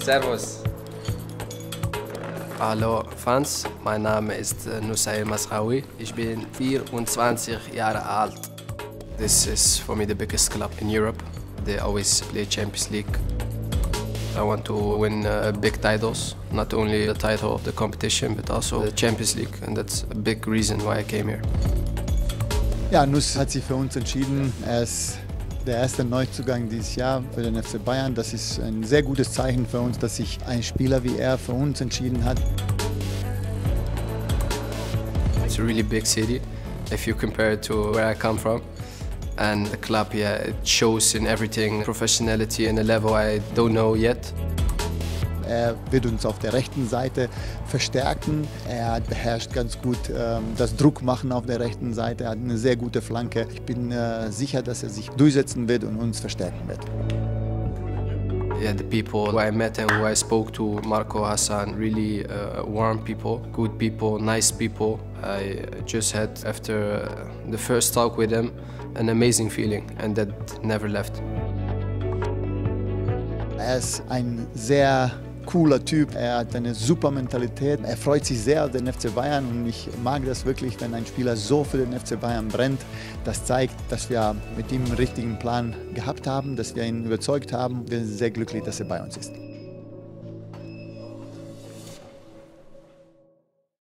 Servus. Hallo Fans, mein Name ist Nusair Masraoui. Ich bin 24 Jahre alt. This is for me the biggest club in Europe. They always play Champions League. I want to win big titles, not only the title of the competition, but also the Champions League, and that's a big reason why I came here. Ja, Nus hat sich für uns entschieden. Er ist der erste Neuzugang dieses Jahr für den FC Bayern. Das ist ein sehr gutes Zeichen für uns, dass sich ein Spieler wie er für uns entschieden hat. It's a really big city, if you compare it to where I come from. And the club, yeah, it shows in everything professionality in a level I don't know yet. Er wird uns auf der rechten Seite verstärken. Er beherrscht ganz gut das Druckmachen auf der rechten Seite. Er hat eine sehr gute Flanke. Ich bin sicher, dass er sich durchsetzen wird und uns verstärken wird. Yeah, the people who I met and who I spoke to, Marco, Hassan, really warm people, good people, nice people. I just had, after the first talk with them, an amazing feeling, and that never left. Er ist ein sehr cooler Typ, er hat eine super Mentalität, er freut sich sehr auf den FC Bayern und ich mag das wirklich, wenn ein Spieler so für den FC Bayern brennt. Das zeigt, dass wir mit ihm einen richtigen Plan gehabt haben, dass wir ihn überzeugt haben. Wir sind sehr glücklich, dass er bei uns ist.